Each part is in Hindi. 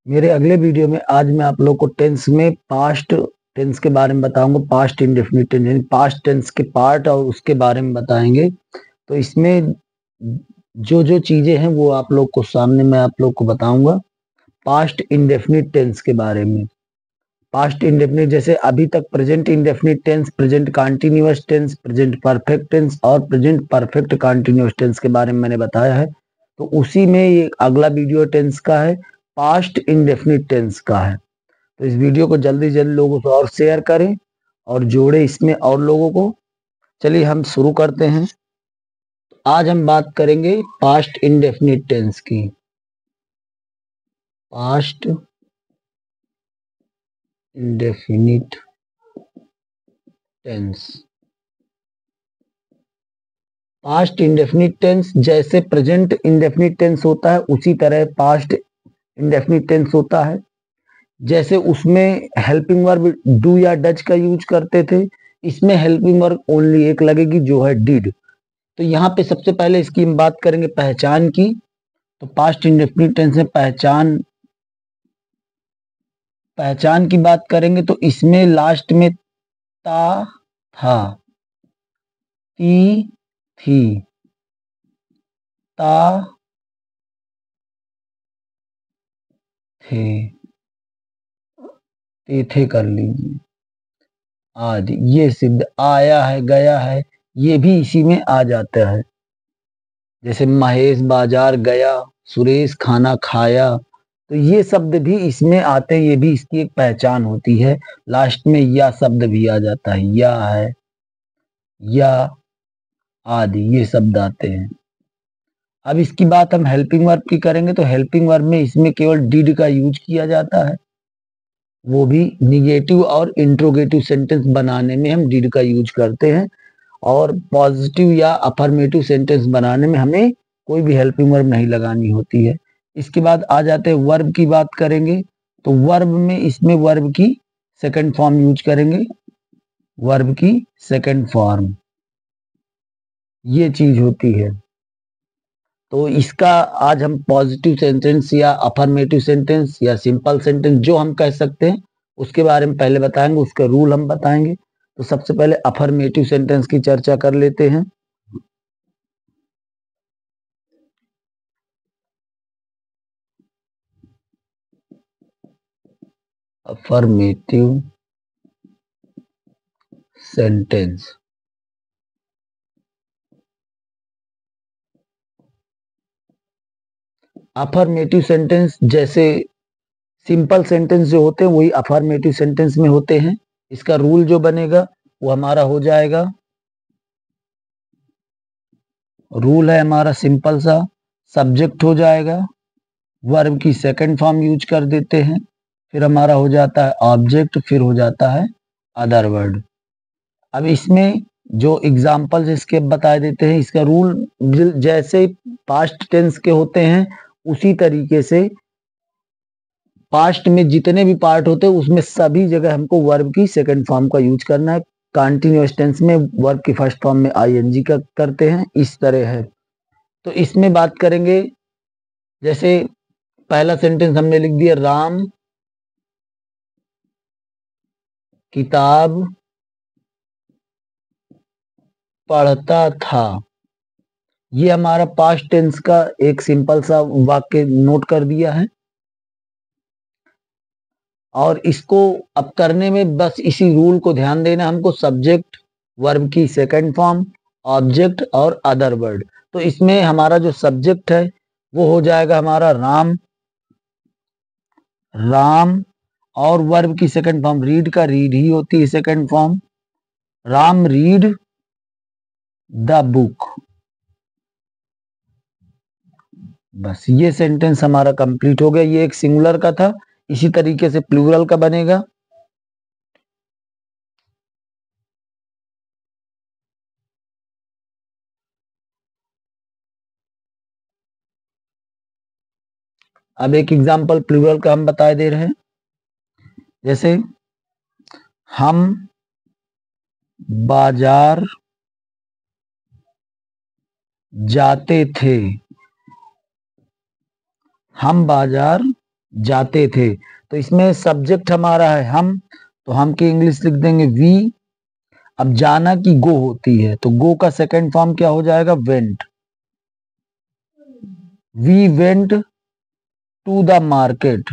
मेरे अगले वीडियो में आज मैं आप लोग को टेंस में पास्ट टेंस के बारे में बताऊंगा। पास्ट इंडेफिनिट टेंस यानी पास्ट टेंस के पार्ट और उसके बारे में बताएंगे। तो इसमें जो जो चीजें हैं वो आप लोग को सामने मैं आप लोग को बताऊंगा पास्ट इंडेफिनिट टेंस के बारे में। पास्ट इंडेफिनिट जैसे अभी तक present indefinite tense, present continuous tense, present perfect tense और प्रेजेंट परफेक्ट कंटीन्यूअस टेंस के बारे में मैंने बताया है। तो उसी में ये अगला वीडियो टेंस का है, पास्ट इंडेफिनिट टेंस का है। तो इस वीडियो को जल्दी जल्दी लोगों से और शेयर करें और जोड़े इसमें और लोगों को। चलिए हम शुरू करते हैं। आज हम बात करेंगे पास्ट इंडेफिनिट टेंस की। Past indefinite tense. Past indefinite tense जैसे प्रेजेंट इंडेफिनिट टेंस होता है उसी तरह पास्ट इंडेफिनिट टेंस होता है। जैसे उसमें हेल्पिंग वर्ब डू या डज का यूज करते थे, इसमें हेल्पिंग वर्ब ओनली एक लगेगी जो है डिड। तो यहाँ पे सबसे पहले इसकी हम बात करेंगे पहचान की। तो पास्ट इंडेफिनिट टेंस में पहचान की बात करेंगे तो इसमें लास्ट में ता, था, ती, थी, ता, थे, ते थे कर लीजिए, आदि ये सिद्ध आया है, गया है, ये भी इसी में आ जाता है। जैसे महेश बाजार गया, सुरेश खाना खाया, तो ये शब्द भी इसमें आते हैं, ये भी इसकी एक पहचान होती है। लास्ट में या शब्द भी आ जाता है, या है, या आदि ये शब्द आते हैं। अब इसकी बात हम हेल्पिंग वर्ब की करेंगे तो हेल्पिंग वर्ब में इसमें केवल डिड का यूज किया जाता है, वो भी निगेटिव और इंट्रोगेटिव सेंटेंस बनाने में हम डिड का यूज करते हैं, और पॉजिटिव या अफर्मेटिव सेंटेंस बनाने में हमें कोई भी हेल्पिंग वर्ब नहीं लगानी होती है। इसके बाद आ जाते हैं वर्ब की बात करेंगे। तो वर्ब में इसमें वर्ब की सेकंड फॉर्म यूज करेंगे, वर्ब की सेकंड फॉर्म ये चीज होती है। तो इसका आज हम पॉजिटिव सेंटेंस या अफर्मेटिव सेंटेंस या सिंपल सेंटेंस जो हम कह सकते हैं उसके बारे में पहले बताएंगे, उसका रूल हम बताएंगे। तो सबसे पहले अफर्मेटिव सेंटेंस की चर्चा कर लेते हैं। अफर्मेटिव सेंटेंस अफर्मेटिव सेंटेंस जैसे सिंपल सेंटेंस जो होते हैं वही अफर्मेटिव सेंटेंस में होते हैं। इसका रूल जो बनेगा वो हमारा हो जाएगा, रूल है हमारा सिंपल सा, सब्जेक्ट हो जाएगा, वर्ब की सेकंड फॉर्म यूज कर देते हैं, फिर हमारा हो जाता है ऑब्जेक्ट, फिर हो जाता है अदर वर्ड। अब इसमें जो एग्जाम्पल्स इसके बता देते हैं। इसका रूल जैसे पास्ट टेंस के होते हैं उसी तरीके से पास्ट में जितने भी पार्ट होते हैं उसमें सभी जगह हमको वर्ब की सेकंड फॉर्म का यूज करना है। कंटीन्यूअस टेंस में वर्ब की फर्स्ट फॉर्म में आईएनजी का करते हैं, इस तरह है। तो इसमें बात करेंगे, जैसे पहला सेंटेंस हमने लिख दिया, राम किताब पढ़ता था। ये हमारा पास्ट टेंस का एक सिंपल सा वाक्य नोट कर दिया है। और इसको अब करने में बस इसी रूल को ध्यान देना हमको, सब्जेक्ट, वर्ब की सेकंड फॉर्म, ऑब्जेक्ट और अदर वर्ड। तो इसमें हमारा जो सब्जेक्ट है वो हो जाएगा हमारा राम, राम, और वर्ब की सेकंड फॉर्म रीड का रीड ही होती है second form, Ram read the book. बस ये सेंटेंस हमारा कंप्लीट हो गया। ये एक सिंगुलर का था, इसी तरीके से प्लूरल का बनेगा। अब एक एग्जांपल प्लूरल का हम बता दे रहे हैं। जैसे हम बाजार जाते थे, हम बाजार जाते थे। तो इसमें सब्जेक्ट हमारा है हम, तो हम की इंग्लिश लिख देंगे वी। अब जाना की गो होती है, तो गो का सेकंड फॉर्म क्या हो जाएगा, went. We went to the market,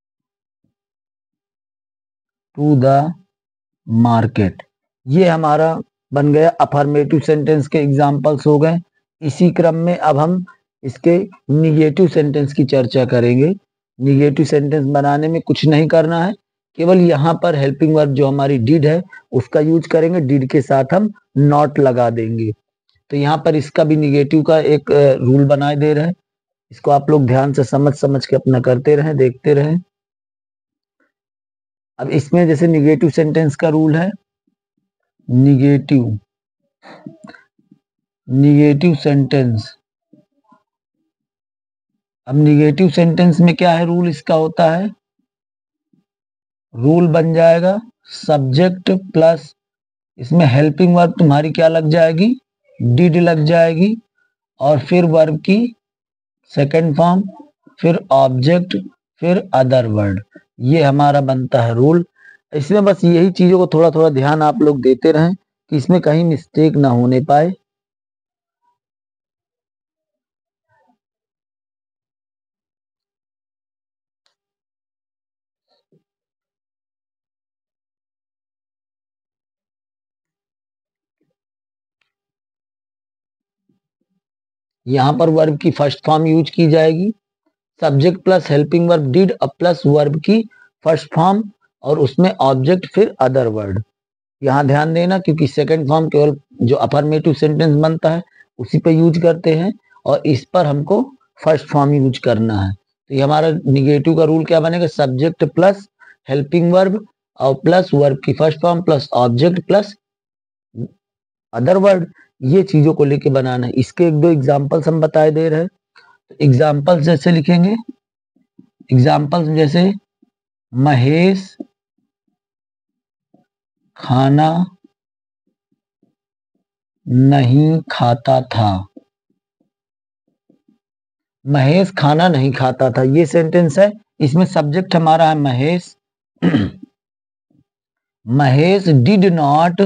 to the market. ये हमारा बन गया अफर्मेटिव सेंटेंस के एग्जाम्पल्स हो गए। इसी क्रम में अब हम इसके निगेटिव सेंटेंस की चर्चा करेंगे। निगेटिव सेंटेंस बनाने में कुछ नहीं करना है, केवल यहाँ पर हेल्पिंग वर्ब जो हमारी डिड है उसका यूज करेंगे, डिड के साथ हम नॉट लगा देंगे। तो यहाँ पर इसका भी निगेटिव का एक रूल बनाए दे रहे हैं, इसको आप लोग ध्यान से समझ समझ के अपना करते रहें, देखते रहें। अब इसमें जैसे निगेटिव सेंटेंस का रूल है, निगेटिव सेंटेंस। अब निगेटिव सेंटेंस में क्या है रूल इसका होता है, रूल बन जाएगा सब्जेक्ट प्लस, इसमें हेल्पिंग वर्ब तुम्हारी क्या लग जाएगी, डिड लग जाएगी, और फिर वर्ब की सेकंड फॉर्म, फिर ऑब्जेक्ट, फिर अदर वर्ड। ये हमारा बनता है रूल। इसमें बस यही चीजों को थोड़ा थोड़ा ध्यान आप लोग देते रहें कि इसमें कहीं मिस्टेक ना होने पाए। यहां पर वर्ब की फर्स्ट फॉर्म यूज की जाएगी, subject plus helping verb did plus verb की फर्स्ट फॉर्म, और उसमें ऑब्जेक्ट फिर अदर वर्ड। यहाँ ध्यान देना क्योंकि सेकंड फॉर्म केवल जो अफर्मेटिव सेंटेंस बनता है उसी पे यूज करते हैं, और इस पर हमको फर्स्ट फॉर्म यूज करना है। तो ये हमारा निगेटिव का रूल क्या बनेगा, सब्जेक्ट प्लस हेल्पिंग वर्ब और प्लस वर्ब की first form plus object plus other word. ये चीजों को लेके बनाना है। इसके एक दो एग्जाम्पल्स हम बताए दे रहे हैं। एग्जाम्पल्स जैसे लिखेंगे, एग्जाम्पल्स जैसे महेश खाना नहीं खाता था, महेश खाना नहीं खाता था, ये सेंटेंस है। इसमें सब्जेक्ट हमारा है Mahesh. Mahesh did not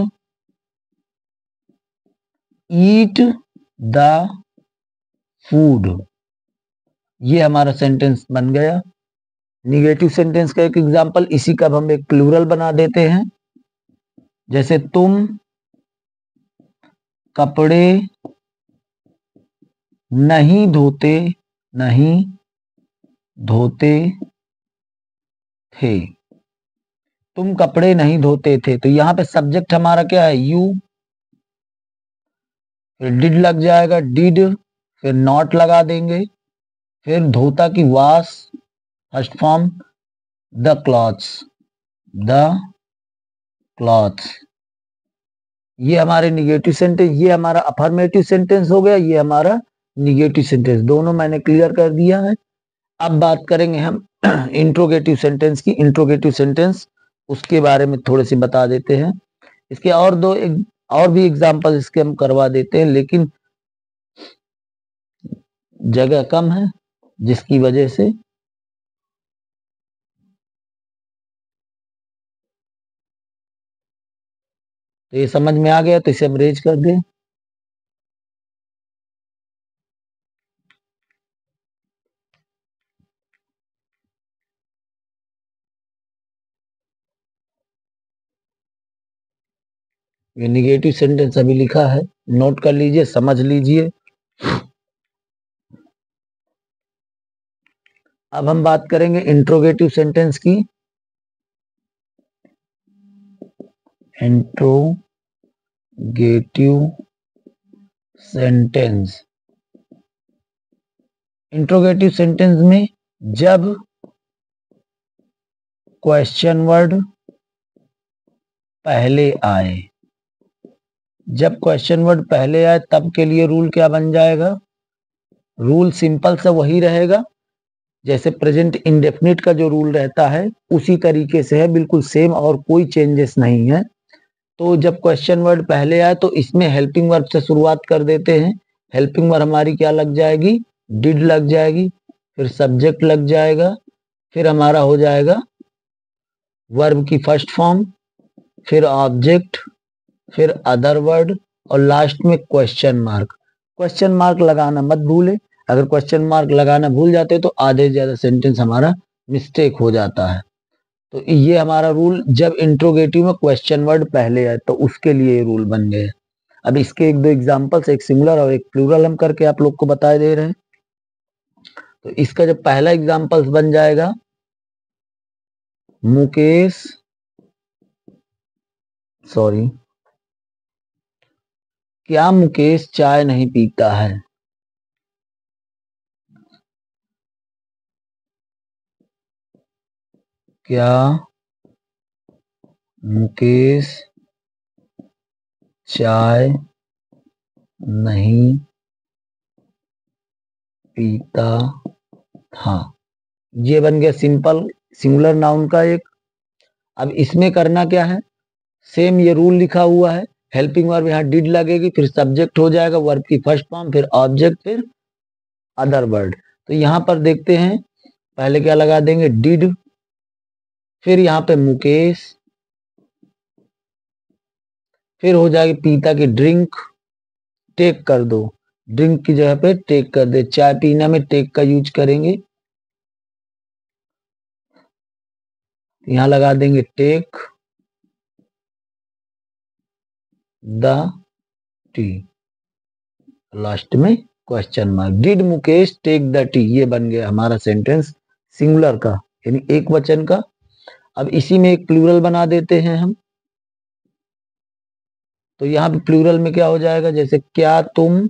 eat the food, ये हमारा सेंटेंस बन गया। निगेटिव सेंटेंस का एक एग्जांपल इसी का हम एक प्लूरल बना देते हैं, जैसे तुम कपड़े नहीं धोते, नहीं धोते थे, तुम कपड़े नहीं धोते थे। तो यहाँ पे सब्जेक्ट हमारा क्या है, यू, फिर डिड लग जाएगा, डिड, फिर नॉट लगा देंगे, फिर धोता की wash first form, the clothes, the clothes. ये हमारे निगेटिव सेंटेंस, ये हमारा अफर्मेटिव सेंटेंस हो गया, ये हमारा निगेटिव सेंटेंस, दोनों मैंने क्लियर कर दिया है। अब बात करेंगे हम इंट्रोगेटिव सेंटेंस की। इंट्रोगेटिव सेंटेंस उसके बारे में थोड़े से बता देते हैं। इसके और दो और भी एग्जांपल इसके हम करवा देते हैं, लेकिन जगह कम है जिसकी वजह से तो ये समझ में आ गया, तो इसे हम रेज कर दें। ये निगेटिव सेंटेंस अभी लिखा है, नोट कर लीजिए, समझ लीजिए। अब हम बात करेंगे इंट्रोगेटिव सेंटेंस की। इंट्रोगेटिव सेंटेंस, इंट्रोगेटिव सेंटेंस में जब क्वेश्चन वर्ड पहले आए, जब क्वेश्चन वर्ड पहले आए तब के लिए रूल क्या बन जाएगा, रूल सिंपल सा वही रहेगा जैसे प्रेजेंट इंडेफिनिट का जो रूल रहता है उसी तरीके से है, बिल्कुल सेम, और कोई चेंजेस नहीं है। तो जब क्वेश्चन वर्ड पहले आए तो इसमें हेल्पिंग वर्ब से शुरुआत कर देते हैं। हेल्पिंग वर्ब हमारी क्या लग जाएगी, डिड लग जाएगी, फिर सब्जेक्ट लग जाएगा, फिर हमारा हो जाएगा वर्ब की फर्स्ट फॉर्म, फिर ऑब्जेक्ट, फिर अदर वर्ड और लास्ट में क्वेश्चन मार्क। क्वेश्चन मार्क लगाना मत भूले, अगर क्वेश्चन मार्क लगाना भूल जाते तो आधे से ज्यादा सेंटेंस हमारा मिस्टेक हो जाता है। तो ये हमारा रूल, जब इंट्रोगेटिव में क्वेश्चन वर्ड पहले आए तो उसके लिए ये रूल बन गए। अब इसके एक दो एग्जांपल्स, एक सिंगुलर और एक प्लूरल हम करके आप लोग को बता दे रहे हैं। तो इसका जब पहला एग्जांपल्स बन जाएगा, मुकेश क्या मुकेश चाय नहीं पीता है? क्या मुकेश चाय नहीं पीता था? ये बन गया सिंपल सिंगुलर नाउन का एक। अब इसमें करना क्या है, सेम ये रूल लिखा हुआ है। हेल्पिंग वर्ब यहाँ डिड लगेगी, फिर सब्जेक्ट हो जाएगा, वर्ब की फर्स्ट फॉर्म, फिर ऑब्जेक्ट, फिर अदर वर्ड। तो यहाँ पर देखते हैं, पहले क्या लगा देंगे, डिड, फिर यहाँ पे मुकेश, फिर हो जाएगी पीता की ड्रिंक, टेक कर दो, ड्रिंक की जगह पे टेक कर दे, चाय पीना में टेक का यूज करेंगे, यहां लगा देंगे टेक द टी, लास्ट में question mark. Did Mukesh take the tea, ये बन गया हमारा सेंटेंस सिंगुलर का, यानी एक वचन का। अब इसी में एक प्लूरल बना देते हैं हम। तो यहाँ पे प्लूरल में क्या हो जाएगा, जैसे क्या तुम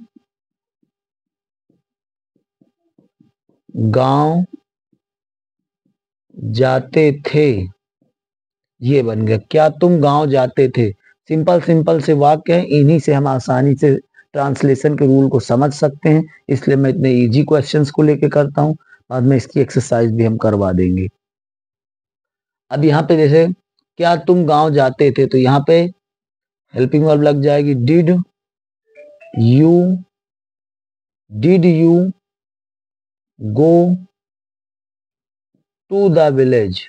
गांव जाते थे, ये बन गया क्या तुम गांव जाते थे। सिंपल सिंपल से वाक्य हैं, इन्हीं से हम आसानी से ट्रांसलेशन के रूल को समझ सकते हैं, इसलिए मैं इतने इजी क्वेश्चंस को लेके करता हूं। बाद में इसकी एक्सरसाइज भी हम करवा देंगे। अब यहाँ पे जैसे क्या तुम गांव जाते थे, तो यहाँ पे हेल्पिंग वर्ब लग जाएगी did you go to the village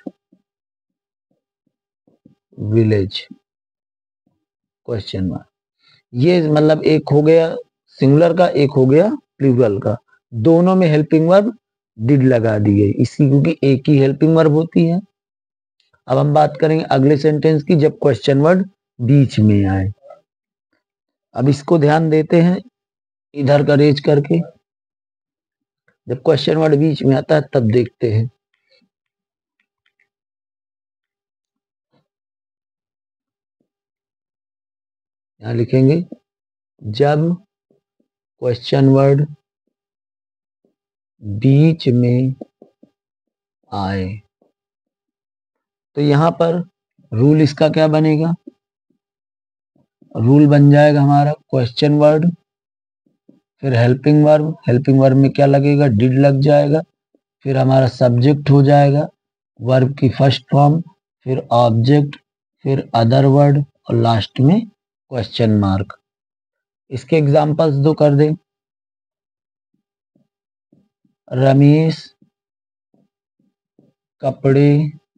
question mark. ये मतलब एक हो गया सिंगुलर का, एक हो गया प्लूरल का, दोनों में हेल्पिंग वर्ब डिड लगा दी गई, इसी क्योंकि एक ही हेल्पिंग वर्ब होती है। अब हम बात करेंगे अगले सेंटेंस की, जब क्वेश्चन वर्ड बीच में आए। अब इसको ध्यान देते हैं, इधर का रेज करके, जब क्वेश्चन वर्ड बीच में आता है तब देखते हैं। यहां लिखेंगे जब क्वेश्चन वर्ड बीच में आए, तो यहां पर रूल इसका क्या बनेगा, रूल बन जाएगा हमारा क्वेश्चन वर्ड, फिर हेल्पिंग वर्ब में क्या लगेगा, डिड लग जाएगा, फिर हमारा सब्जेक्ट हो जाएगा, वर्ब की फर्स्ट फॉर्म, फिर ऑब्जेक्ट, फिर अदर वर्ड और लास्ट में क्वेश्चन मार्क। इसके एग्जांपल्स दो कर दें। रमेश कपड़े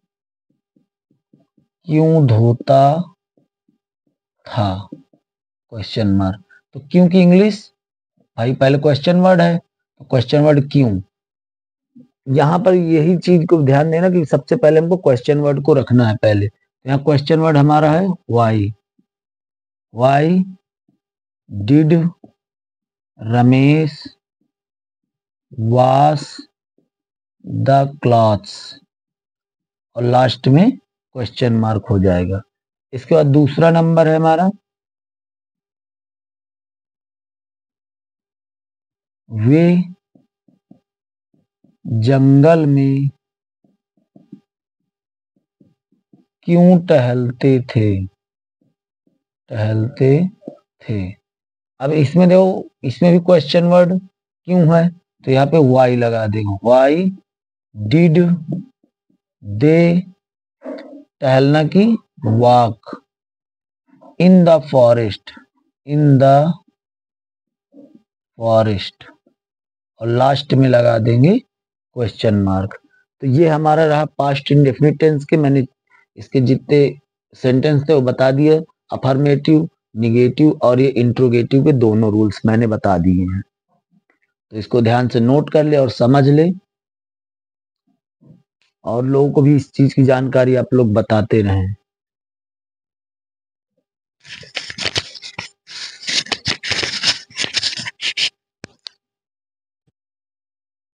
क्यों धोता था, क्वेश्चन मार्क। तो क्यों की इंग्लिश, भाई पहले क्वेश्चन वर्ड है तो क्वेश्चन वर्ड क्यों। यहां पर यही चीज को ध्यान देना कि सबसे पहले हमको क्वेश्चन वर्ड को रखना है पहले। यहाँ क्वेश्चन वर्ड हमारा है why did Ramesh wash the clothes, और लास्ट में क्वेश्चन मार्क हो जाएगा। इसके बाद दूसरा नंबर है हमारा, वे जंगल में क्यों टहलते थे। अब इसमें देखो, इसमें भी क्वेश्चन वर्ड क्यों है, तो यहाँ पे वाई लगा देंगे, वाई डिड दे टहलना की वॉक इन द फॉरेस्ट और लास्ट में लगा देंगे क्वेश्चन मार्क। तो ये हमारा रहा पास्ट इंडेफिनिट टेंस के। मैंने इसके जितने सेंटेंस थे वो बता दिए, अफर्मेटिव, निगेटिव और ये इंट्रोगेटिव के दोनों रूल्स मैंने बता दिए हैं। तो इसको ध्यान से नोट कर ले और समझ ले, और लोगों को भी इस चीज की जानकारी आप लोग बताते रहें।